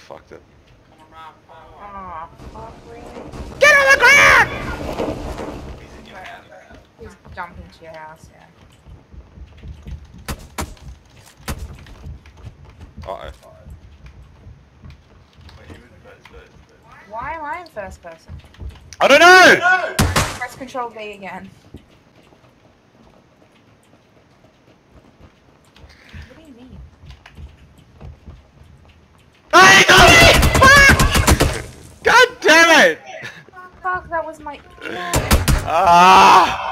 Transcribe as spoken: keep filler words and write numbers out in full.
fucked it. Oh, fuck, really? Get on the ground! He's in your house. He's jumping to your house, yeah. Uh oh. Wait, you in the first person? Why am I in first person? I don't know! Press Control V again. What do you mean? Hey, got me! Fuck! God damn it! Fuck, that was my... Ah!